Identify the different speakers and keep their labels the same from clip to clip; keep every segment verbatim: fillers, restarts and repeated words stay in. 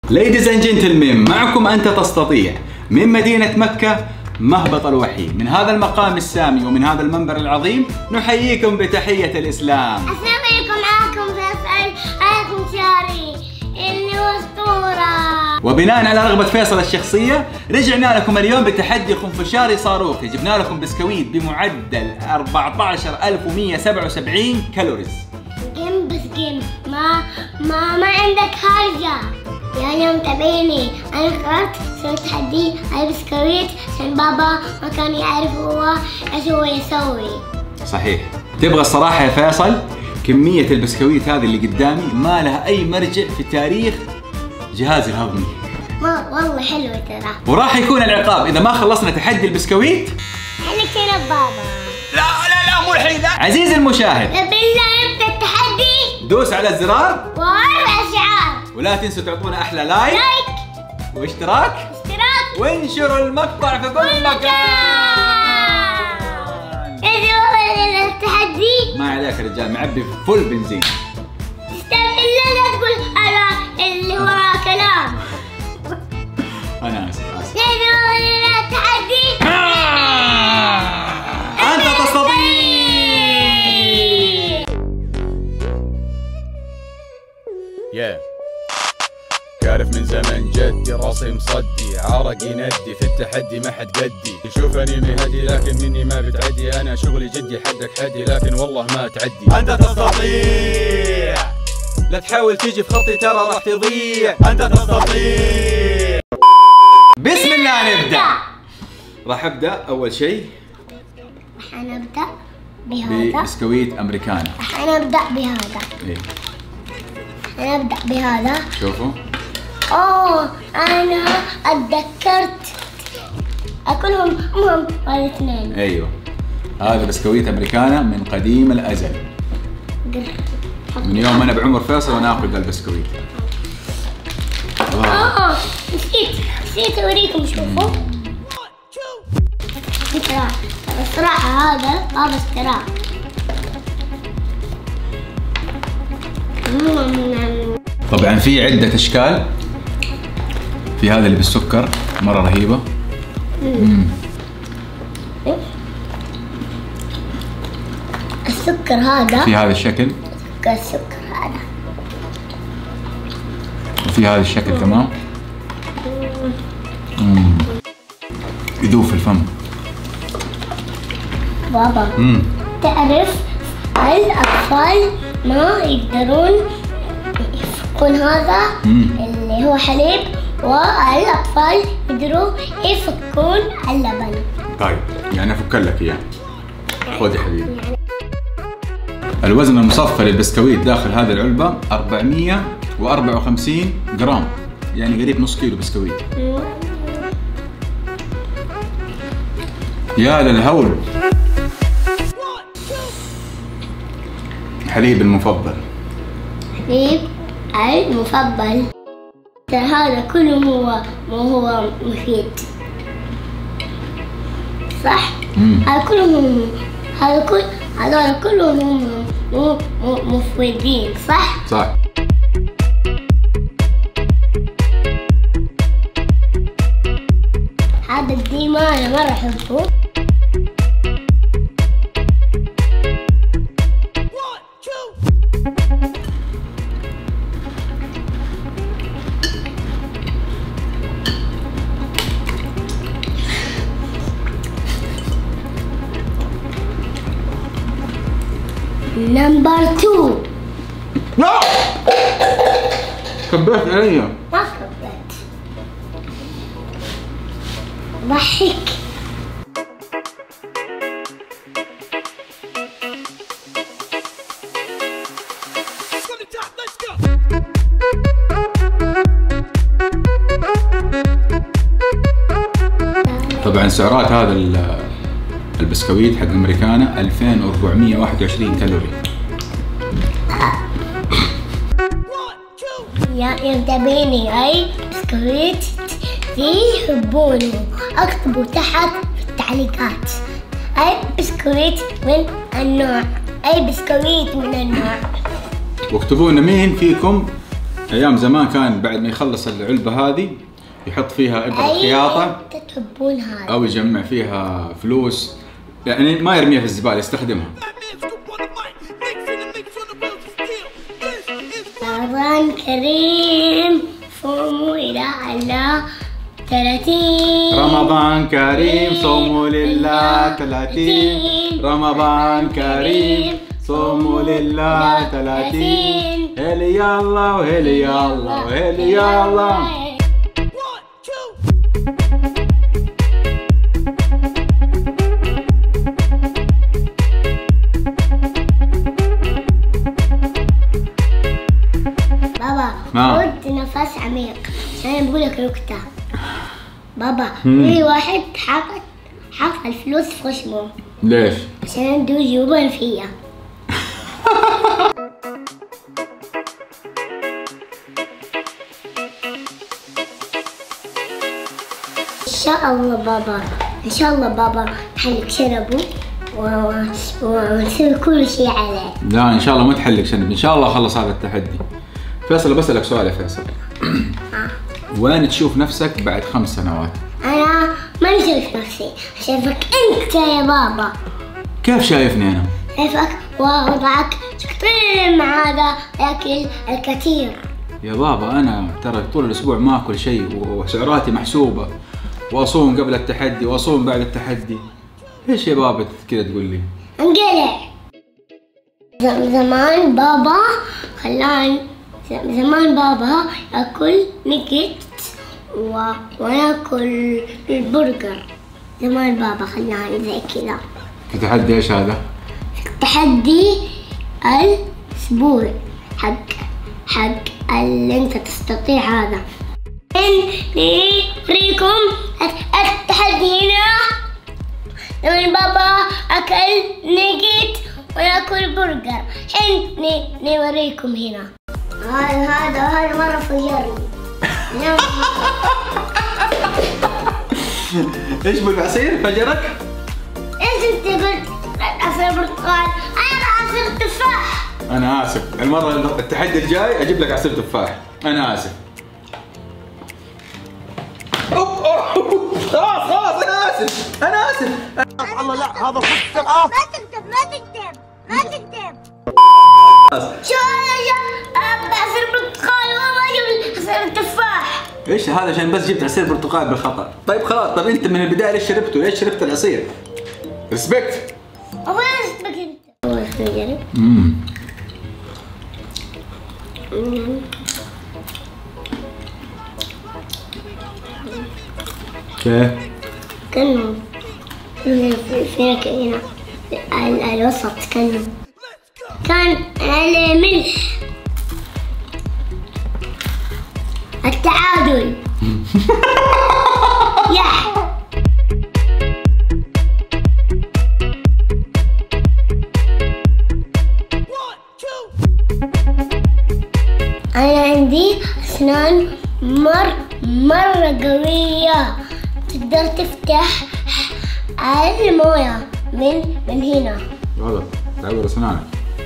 Speaker 1: Ladies and gentlemen، معكم أنت تستطيع من مدينة مكة، مهبط الوحي. من هذا المقام السامي ومن هذا المنبر العظيم نحييكم بتحية الإسلام.
Speaker 2: السلام عليكم، معكم فيصل عليكم شاري اللي هو أسطورة.
Speaker 1: وبناء على رغبة فيصل الشخصية رجعنا لكم اليوم بتحدي خنفشاري صاروخي. جبنا لكم بسكويت بمعدل أربعة عشر ألف ومئة وسبعة وسبعين كالوريز.
Speaker 2: جيم بس جيم، ما ما ما عندك حاجة. يا يوم تابعيني، أنا قررت سويت تحدي على بسكويت عشان بابا ما كان يعرف هو ايش هو يسوي.
Speaker 1: صحيح. تبغى الصراحة يا فيصل، كمية البسكويت هذه اللي قدامي ما لها أي مرجع في تاريخ جهازي الهضمي.
Speaker 2: ما والله حلوة ترى.
Speaker 1: وراح يكون العقاب إذا ما خلصنا تحدي البسكويت.
Speaker 2: خليك هنا بابا.
Speaker 1: لا لا لا مو الحين ذا. عزيزي المشاهد،
Speaker 2: بالله يبدأ التحدي.
Speaker 1: دوس على الزرار
Speaker 2: وارفع شعار.
Speaker 1: ولا تنسوا تعطونا أحلى لايك.
Speaker 2: لايك.
Speaker 1: واشتراك.
Speaker 2: اشتراك.
Speaker 1: وانشروا المقطع في كل مكان.
Speaker 2: التحدي
Speaker 1: ما عليك يا رجال، معبي فل بنزين.
Speaker 2: تستاهل إلا لا تقول على اللي وراه كلام.
Speaker 1: أنا آسف آسف.
Speaker 2: التحدي
Speaker 1: أنت تستطيع.
Speaker 3: يا عارف من زمن جدي راسي مصدي، عرقي ندي في التحدي ما حد قدي. تشوفني مهدي لكن مني ما بتعدي، انا شغلي جدي حدك حدي لكن والله ما تعدي.
Speaker 1: أنت تستطيع، لا تحاول تيجي في خطي ترى راح تضيع.
Speaker 3: أنت تستطيع.
Speaker 1: بسم الله نبدأ. راح أبدأ أول شيء.
Speaker 2: حنبدأ بهذا
Speaker 1: بسكويت أمريكاني.
Speaker 2: حنبدأ بهذا.
Speaker 1: إيه.
Speaker 2: حنبدأ بهذا.
Speaker 1: شوفوا.
Speaker 2: اوه انا اتذكرت اكلهم هم الاثنين.
Speaker 1: ايوه هذا بسكويت امريكانا من قديم الازل، من يوم انا بعمر فيصل وانا اكل ذا البسكويت.
Speaker 2: اه نسيت نسيت اوريكم. شوفوا ترى الصراحه هذا بابا اشتراه.
Speaker 1: طبعا في عدة اشكال. في هذا اللي بالسكر مرة رهيبة. مم.
Speaker 2: السكر هذا
Speaker 1: في هذا الشكل.
Speaker 2: سكر السكر هذا.
Speaker 1: وفي هذا الشكل كمان. مم. يذوب في الفم.
Speaker 2: بابا
Speaker 1: مم.
Speaker 2: تعرف الأطفال ما يقدرون يفكون هذا
Speaker 1: مم.
Speaker 2: اللي هو حليب، والأطفال يقدروا يفكون اللبن.
Speaker 1: طيب يعني افك لك اياه. خذ يا حبيبي. الوزن المصفى للبسكويت داخل هذه العلبة أربعمئة وأربعة وخمسين جرام، يعني قريب نص كيلو بسكويت. يا للهول. حليب المفضل.
Speaker 2: حليب المفضل. هذا كله هو مو هو مفيد صح؟ هذا كلهم هذا كل هذول كلهم مو مو مفيدين صح؟
Speaker 1: صح.
Speaker 2: هذا الديما انا مرة احبه. نمبر تو.
Speaker 1: لا كبرت علي.
Speaker 2: ما كبرت. ضحك.
Speaker 1: طبعا سعرات هذا البسكويت حق امريكانا ألفين وأربعمئة وواحد وعشرين كالوري.
Speaker 2: يا متابعيني اي بسكويت تحبونه اكتبوا تحت في التعليقات اي بسكويت من النوع، اي بسكويت من النوع.
Speaker 1: واكتبوا لنا مين فيكم ايام زمان كان بعد ما يخلص العلبه هذه يحط فيها ابره خياطه
Speaker 2: تحبون هذا
Speaker 1: او يجمع فيها فلوس، يعني ما يرميها في الزباله يستخدمها.
Speaker 2: رمضان كريم صوموا إلى على ثلاثين.
Speaker 1: رمضان كريم صوموا لله ثلاثين. رمضان كريم صوموا لله ثلاثين. هلي يلا وهلي يلا وهلي يلا.
Speaker 2: بابا خذ نفس عميق عشان بقول لك نكتة. بابا في واحد حاط حاط الفلوس في خشمه.
Speaker 1: ليش؟
Speaker 2: عشان عنده جيوب فيها. ان شاء الله بابا ان شاء الله بابا حلق شنبه ونسوي كل شيء عليه.
Speaker 1: لا ان شاء الله ما تحلق شنب، ان شاء الله خلص هذا التحدي. فيصل بسألك سؤال يا فيصل. وين تشوف نفسك بعد خمس سنوات؟
Speaker 2: انا ما شايف نفسي، شايفك انت يا بابا.
Speaker 1: كيف شايفني انا؟
Speaker 2: شايفك وضعك كثير مع هذا ياكل الكثير.
Speaker 1: يا بابا انا ترى طول الاسبوع ما اكل شيء وسعراتي محسوبه، واصوم قبل التحدي واصوم بعد التحدي. ايش يا بابا كذا تقول لي؟
Speaker 2: انقلع. زمان بابا خلاني زمان بابا ياكل نيجت و... وياكل البرجر. زمان بابا خلاني زي كذا.
Speaker 1: في تحدي ايش هذا؟
Speaker 2: تحدي الاسبوع حق حق اللي انت تستطيع هذا. اني اريكم التحدي هنا. زمان بابا اكل نيجت وياكل برجر. حين نوريكم هنا. هذا هذا هذا مرة فجرني.
Speaker 1: ايش بالعصير فجرك؟
Speaker 2: ايش انت قلت عصير برتقال؟ انا عصير تفاح.
Speaker 1: انا اسف، المرة التحدي الجاي اجيب لك عصير تفاح. انا اسف. خلاص خلاص انا اسف انا اسف.
Speaker 4: الله لا هذا صدق.
Speaker 2: ما تكتب ما تكتب ما تكتب. شو هذا عصير برتقال وما جبت عصير تفاح.
Speaker 1: ايش هذا عشان بس جبت عصير برتقال بالخطأ. طيب خلاص، طيب انت من البداية ليش شربته؟ ليش شربت العصير؟ ريسبكت.
Speaker 2: هو ايش بك انت؟ هو خلينا
Speaker 1: امم كيف؟
Speaker 2: كانوا فينك هنا الوسط كانوا كان الملح. التعادل. يا أنا عندي أسنان مر مرة قوية، تقدر تفتح الموية من من هنا.
Speaker 1: غلط، تعور أسنانك.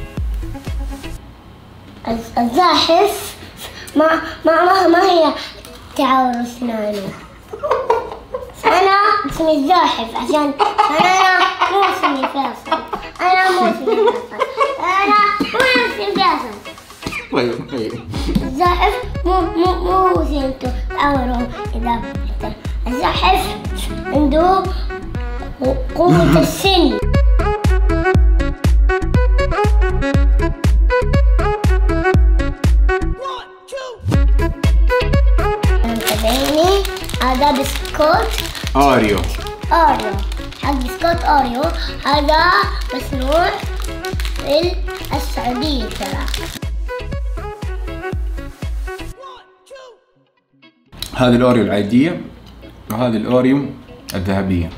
Speaker 2: الزاحف ما ما ما, ما هي تعور أسنانه. أنا اسمي الزاحف عشان أنا مو اسمي فيصل. أنا مو اسمي فيصل. أنا مو اسمي فيصل.
Speaker 1: طيب طيب.
Speaker 2: الزاحف مو مو مو زي انتو تعوروا إذا الزاحف عنده قوة السن. انتبهيني، هذا بسكوت
Speaker 1: أوريو.
Speaker 2: أوريو، حق بسكوت أوريو، هذا مصنوع في السعودية ترى.
Speaker 1: هذه الأوريو العادية وهذه الأوريو الذهبية.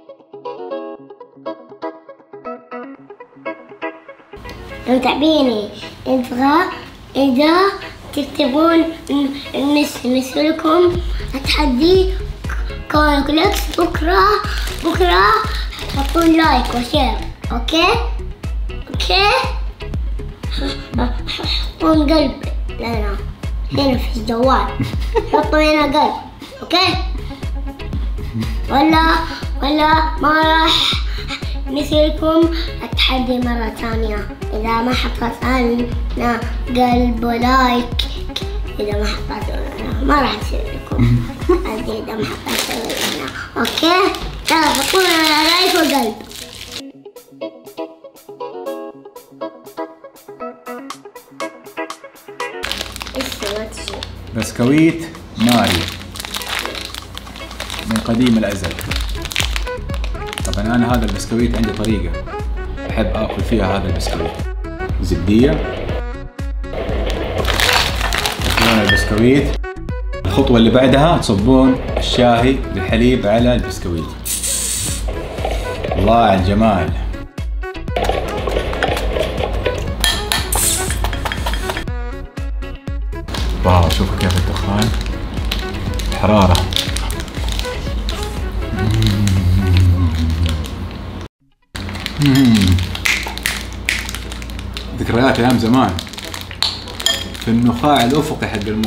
Speaker 2: متابعيني نبغى إذا تكتبون نسوي لكم التحدي كولكس بكرة بكرة تحطون لايك وشير. أوكي أوكي حطون قلب لنا هنا في الجوال. حطوا هنا قلب، اوكي؟ ولا ولا ما راح مثلكم التحدي مرة ثانية. إذا ما حطيت لنا قلب ولايك، إذا ما حطيت ما راح يصير لكم. إذا ما حطيت لنا، أوكي؟ يلا حطوا لنا لايك وقلب. إيش سويت؟
Speaker 1: بسكويت ماري من قديم الأزل. طبعا أنا هذا البسكويت عندي طريقة أحب آكل فيها هذا البسكويت. زبدية، تصبون البسكويت. الخطوة اللي بعدها تصبون الشاهي بالحليب على البسكويت. الله على الجمال. واو، شوفوا كيف الدخان، الحرارة. ذكريات أيام زمان في النخاع الأفقي حق المخ.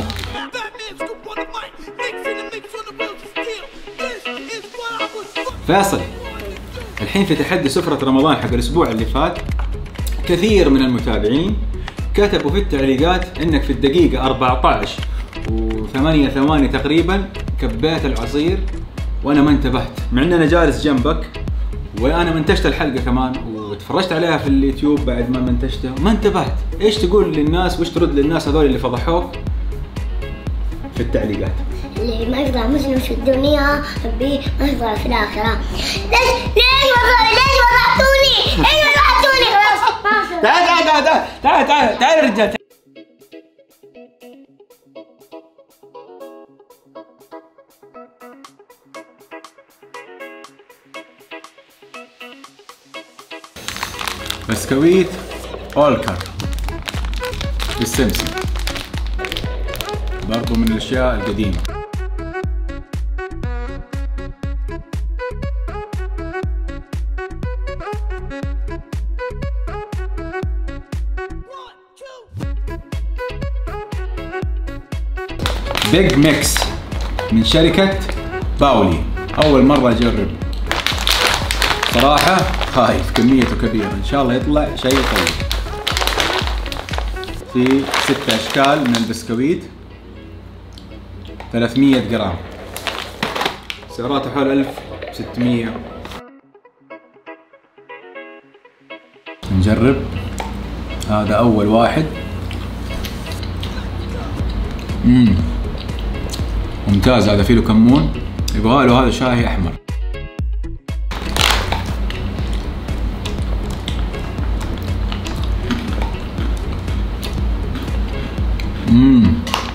Speaker 1: فيصل، الحين في تحدي سفرة رمضان حق الأسبوع اللي فات، كثير من المتابعين كتبوا في التعليقات انك في الدقيقة أربعة عشر وثمانية ثواني تقريبا كبيت العصير وانا ما انتبهت، مع ان انا جالس جنبك وانا منتجت الحلقة كمان وتفرجت عليها في اليوتيوب بعد ما منتجتها وما انتبهت. ايش تقول للناس وايش ترد للناس هذول اللي فضحوك في التعليقات؟
Speaker 2: اللي ما يطلع مجنون في الدنيا ربي ما يطلع في الآخرة. ليش ليش وضعتوني ليش وضعتوني ليش وضعتوني خلاص ما
Speaker 1: تعال تعال تعال تعال تعال تعال يا رجال. بسكويت أولكر بالسمسم، برضو من الأشياء القديمة. بيج ميكس من شركة باولي، أول مرة أجرب صراحة، خايف كميته كبيرة، إن شاء الله يطلع شيء طيب. في ست أشكال من البسكويت، ثلاثمية جرام، سعراته حول ألف وستمية. نجرب هذا أول واحد. مم. ممتاز، هذا فيه له كمون، يبغى له هذا شاهي أحمر. مم.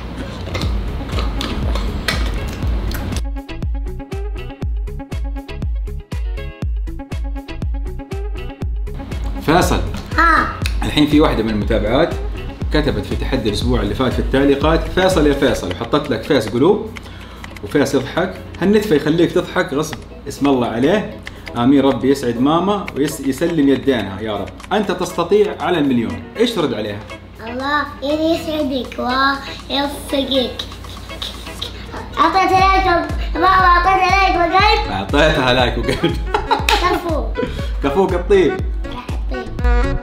Speaker 1: فيصل،
Speaker 2: ها
Speaker 1: الحين في واحدة من المتابعات كتبت في تحدي الأسبوع اللي فات في التعليقات فيصل يا فيصل، وحطت لك فيس قلوب وفيس يضحك. هالنتفة يخليك تضحك غصب، اسم الله عليه. آمين، ربي يسعد ماما ويسلم يدينها يا رب. أنت تستطيع على المليون. إيش ترد عليها؟
Speaker 2: الله يسعدك ويوفقك. أعطيت لايك بابا، أعطيت لايك وقلب.
Speaker 1: أعطيتها لايك وقلب.
Speaker 2: كفو
Speaker 1: كفوك الطيب.
Speaker 2: راح الطيب.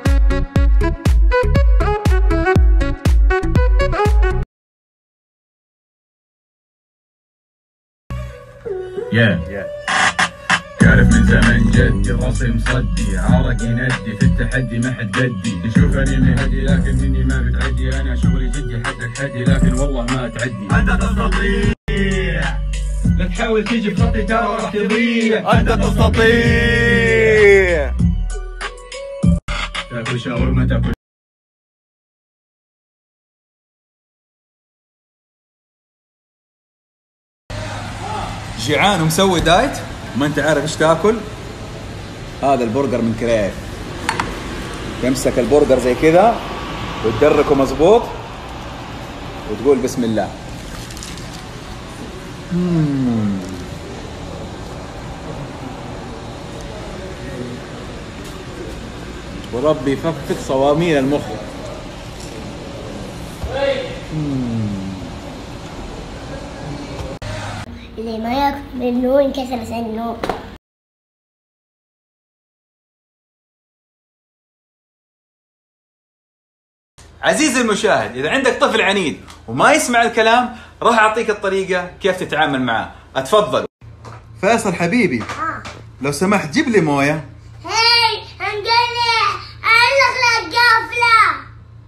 Speaker 3: يا تعرف من زمن جدي راسي مصدي، عرق يندي في التحدي ما حد قدي. تشوفني مهدي لكن مني ما بتعدي، انا شغلي جدي حدك حدي لكن والله ما تعدي. انت تستطيع، لا تحاول تيجي بخطي ترى راح تضيع. انت تستطيع. تاكل شاورما تاكل
Speaker 1: جيعان ومسوي دايت ما انت عارف ايش تاكل. هذا البرجر من كريف، تمسك البرجر زي كذا وتدركه مظبوط وتقول بسم الله. مم. وربي يفكك صواميل المخ. مم.
Speaker 2: اللي ما ياكل منه ينكسر سنه.
Speaker 1: عزيزي المشاهد، إذا عندك طفل عنيد وما يسمع الكلام راح أعطيك الطريقة كيف تتعامل معاه. أتفضل. فيصل حبيبي،
Speaker 2: آه.
Speaker 1: لو سمحت جيب لي موية.
Speaker 2: هاي هنقلع علق لك قافلة.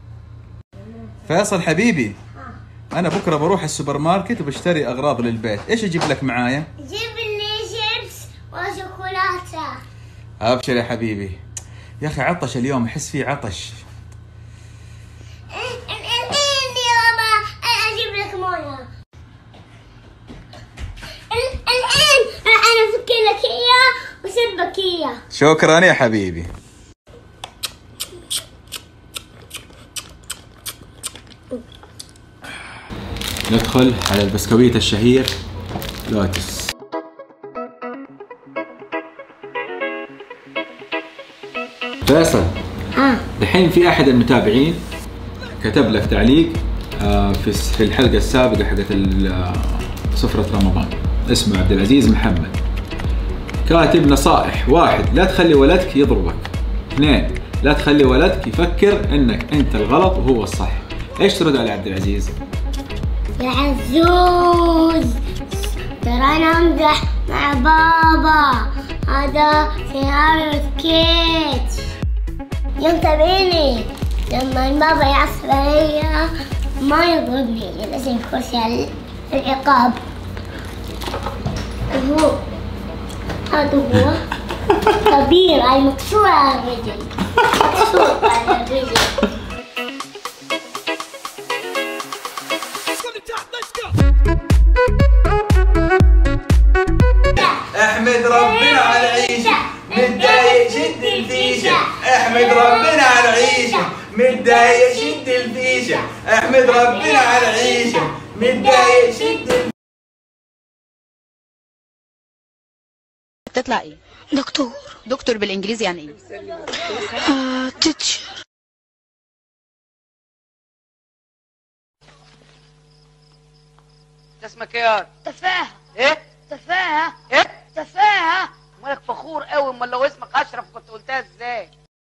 Speaker 1: فيصل حبيبي، أنا بكرة بروح السوبر ماركت وبشتري أغراض للبيت، إيش أجيب لك معايا؟
Speaker 2: جيب لي شيبس وشوكولاتة.
Speaker 1: أبشر يا حبيبي. يا أخي عطش اليوم، أحس فيه عطش.
Speaker 2: إني يابا أجيب لك موية. الآن راح أنا أفك لك إياه وأسبك إياه.
Speaker 1: شكرا يا حبيبي. ندخل على البسكويت الشهير لوتس. فيصل،
Speaker 2: ها
Speaker 1: الحين في احد المتابعين كتب لك تعليق في في الحلقه السابقه حقت سفره رمضان، اسمه عبد العزيز محمد، كاتب نصائح: واحد، لا تخلي ولدك يضربك. اثنين، لا تخلي ولدك يفكر انك انت الغلط وهو الصح. ايش ترد على عبد العزيز؟
Speaker 2: يا عزوز، ترى أنا أمزح مع بابا، هذا سيناريو سكيتش. يوم تبيني لما بابا يعصب علي ما يضربني، يلزم كرسي على العقاب. هو هذا هو كبير، هاي مكسورة على الرجل، مكسورة على الرجل.
Speaker 1: احمد ربنا على العيشة، متضايق شد الفيشة. احمد ربنا على العيشة، متضايق شد الفيشة. احمد ربنا على العيشة، متضايق شد الفيشة.
Speaker 5: تطلع ايه؟
Speaker 2: دكتور.
Speaker 5: دكتور بالانجليزي يعني ايه؟
Speaker 2: آه، تيتشر.
Speaker 6: اسمك ايه يا
Speaker 2: تفاهة.
Speaker 6: ايه؟
Speaker 2: تفاهة.
Speaker 6: ايه؟
Speaker 2: تفاهة.
Speaker 6: مالك فخور قوي؟ امال لو اسمك اشرف كنت قلتها ازاي؟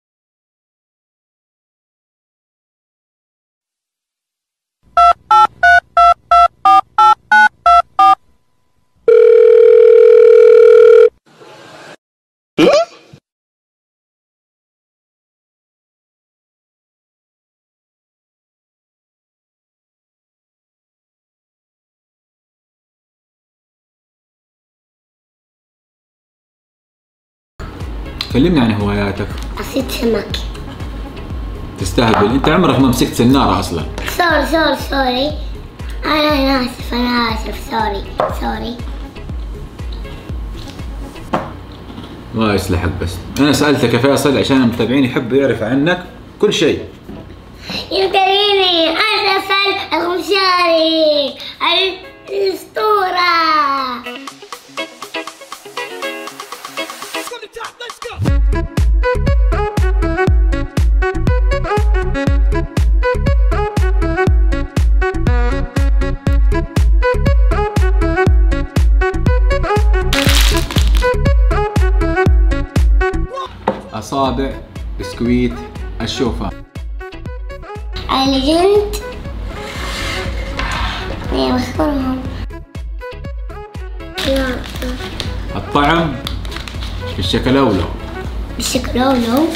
Speaker 1: كلمني عن هواياتك.
Speaker 2: أصيد سمك.
Speaker 1: تستهبل، انت عمرك ما مسكت سنارة اصلا.
Speaker 2: سوري سوري سوري، أنا آسف أنا آسف، سوري سوري.
Speaker 1: ما يصلحك، بس انا سألتك يا فيصل عشان المتابعين يحبوا يعرفوا عنك كل شيء.
Speaker 2: يمتليني أنا فيصل الغمشاري الأسطورة.
Speaker 1: أصابع بسكويت الشوفان.
Speaker 2: الليجند مين مختارهم؟
Speaker 1: الطعم بالشكلولو.
Speaker 2: بالشكلولو.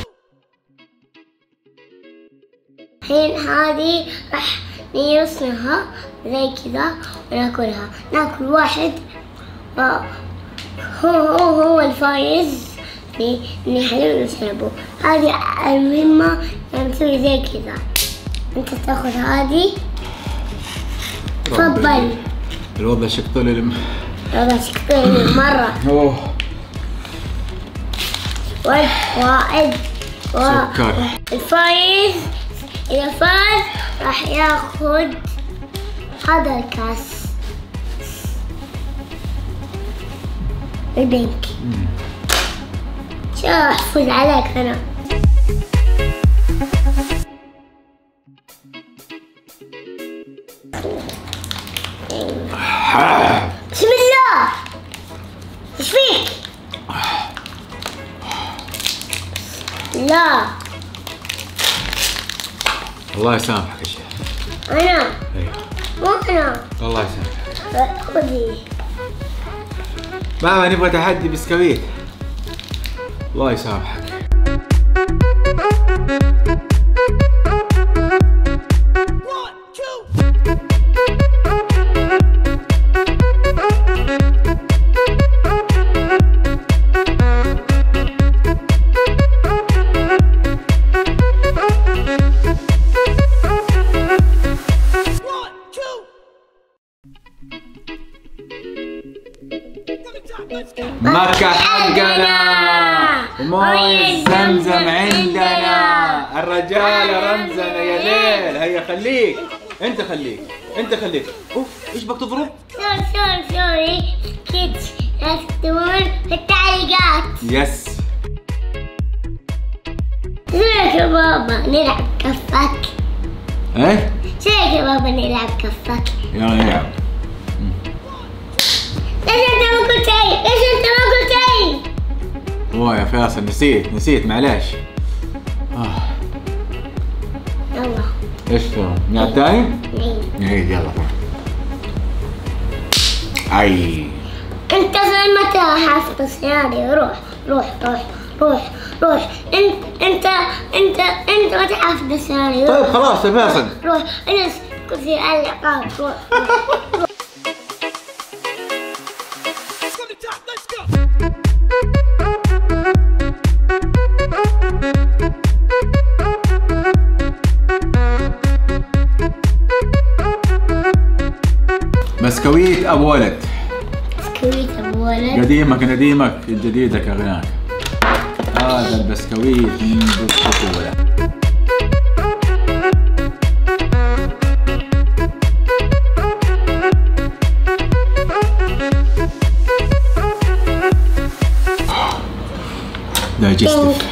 Speaker 2: الحين هذه راح نرسمها زي كذا وناكلها. ناكل واحد هو هو هو الفايز نحلل ونشربه. هذه المهمة نسوي زي كذا. انت تاخذ هذه. تفضل.
Speaker 1: الوضع شكطلي لم...
Speaker 2: الوضع شكطلي مرة.
Speaker 1: اوه.
Speaker 2: واحد
Speaker 1: سكر.
Speaker 2: الفايز إذا فاز راح ياخذ هذا الكاس البنك. شو أحفظ عليك أنا. شو لا
Speaker 1: الله يسامحك يا شيخ.
Speaker 2: أنا
Speaker 1: ايوه
Speaker 2: مو أنا.
Speaker 1: الله يسامحك.
Speaker 2: خذي.
Speaker 1: بابا نبغى تحدي بسكويت. الله يسامحك. مكة حقنا وموية زمزم عندنا، الرجال رمزنا يا ليل. هيا خليك انت، خليك انت خليك. اوف ايش بك تضرب؟
Speaker 2: سوري سوري سوري كيدز لا تكتبون في التعليقات.
Speaker 1: يس.
Speaker 2: شويك يا بابا نلعب كفك.
Speaker 1: ايه؟
Speaker 2: شويك يا بابا نلعب كفك.
Speaker 1: يلا نلعب.
Speaker 2: ليش انت ما قلت شيء؟ ليش انت ما قلت شيء؟
Speaker 1: اوه يا فيصل نسيت نسيت معليش. آه.
Speaker 2: يلا
Speaker 1: ايش تسوي؟ نلعب تاني؟
Speaker 2: نعيد.
Speaker 1: نعيد يلا طبعا. اي
Speaker 2: انت زي متى حافظ السيناريو؟ روح روح روح روح روح. انت انت انت انت متى حافظ السيناريو؟
Speaker 1: طيب خلاص يا فيصل.
Speaker 2: روح اجلس كرسي على العقاب. روح روح.
Speaker 1: بسكويت ابو ولد.
Speaker 2: بسكويت ابو ولد.
Speaker 1: قديمك نديمك جديدك اغناك. هذا البسكويت من الطفولة. دايجستيف.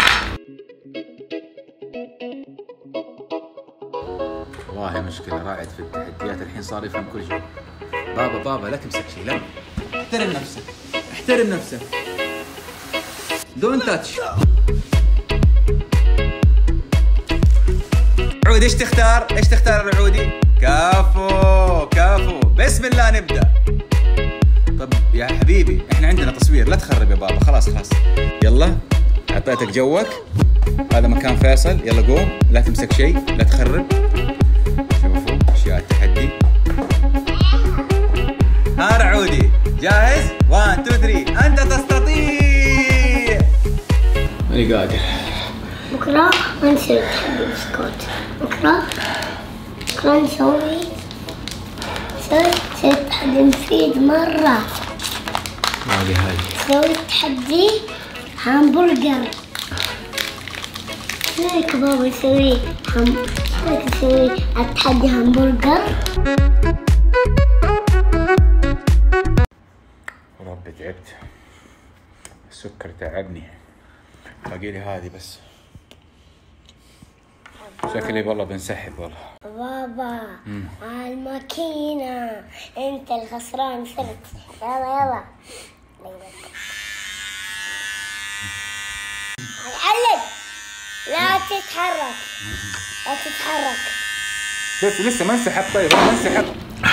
Speaker 1: والله مشكلة راعد في التحديات الحين صار يفهم كل شيء. بابا بابا لا تمسك شيء، لا احترم نفسك احترم نفسك. دون تاتش. عودي ايش تختار؟ ايش تختار العودي؟ كافو كافو. بسم الله نبدأ. طب يا حبيبي احنا عندنا تصوير، لا تخرب يا بابا. خلاص خلاص يلا اعطيتك جوك. هذا مكان فيصل. يلا قوم لا تمسك شيء لا تخرب. شوفوا اشياء التحدي. ها رعودي جاهز؟ واحد اثنين ثلاثة. انت تستطيع. ماني قادر.
Speaker 2: بكره ما نسوي تحدي بسكوت. بكره بكره نسوي نسوي نسوي تحدي مفيد مرة.
Speaker 1: هذه هذه
Speaker 2: نسوي تحدي همبرجر. شويك بابا يسوي هم شويك يسوي التحدي همبرجر.
Speaker 1: ربي تعبت، السكر تعبني. باقي لي هذه بس. شكلي والله بنسحب والله.
Speaker 2: بابا على الماكينة انت الخسران صرت. يلا يلا علق. لا تتحرك لا تتحرك.
Speaker 1: لسه لسه ما انسحب. طيب ما انسحب.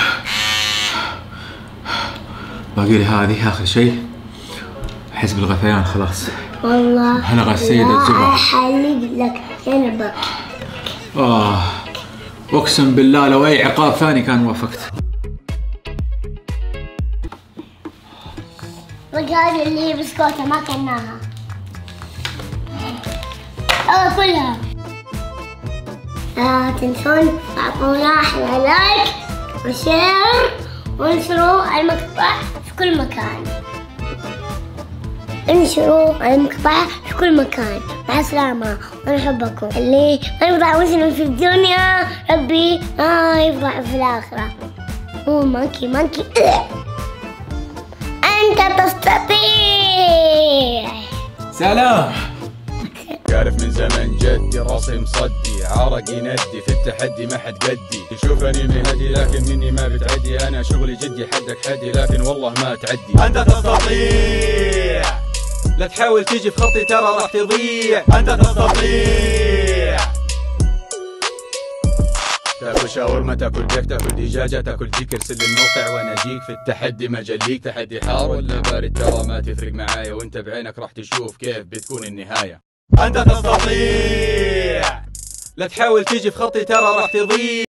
Speaker 1: باقي لي هذه اخر شيء. احس بالغثيان خلاص.
Speaker 2: والله
Speaker 1: هلا السيدة الزبر.
Speaker 2: لا احلب لك جنبك.
Speaker 1: اه اقسم بالله لو اي عقاب ثاني كان وافقت.
Speaker 2: هذه اللي هي بسكوتة ما كلناها. اه كلها. لا تنسون تعطونا احلى لايك وشير وانشروا المقطع في كل مكان. انشروا المقطع في كل مكان. مع السلامة وانا احبكم. اللي ما يفضح مسلم في الدنيا ربي ما يفضح في الاخرة. هو مانكي مانكي. انت تستطيع.
Speaker 1: سلام.
Speaker 3: عارف من زمن جدي راسي مصدي عرقي ندي في التحدي ما حد قدي. تشوفني مهدي لكن مني ما بتعدي. انا شغلي جدي حدك حدي لكن والله ما تعدي. انت تستطيع. لا تحاول تيجي في خطي ترى راح تضيع، انت تستطيع. تاكل شاورما، تاكل بيك، تاكل دجاجة، تاكل ديك، ارسل الموقع وانا اجيك. في التحدي مجليك، تحدي حار ولا بارد ترى ما تفرق معايا، وانت بعينك راح تشوف كيف بتكون النهاية. انت تستطيع. لا تحاول تيجي في خطي ترى راح تضيع.